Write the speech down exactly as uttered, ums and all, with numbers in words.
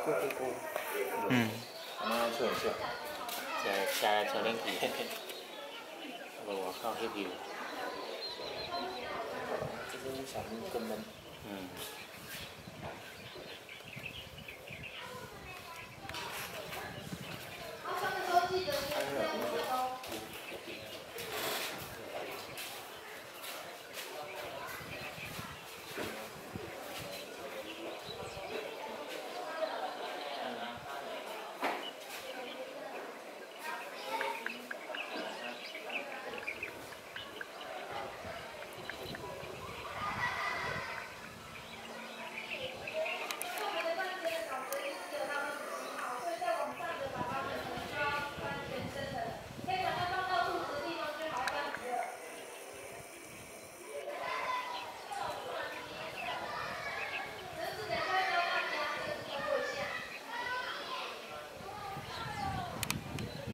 咕咕咕。 嗯。 那ช่วยช่วยจะจะจะเล่นกี่เราเข้าให้วิว这是想根本嗯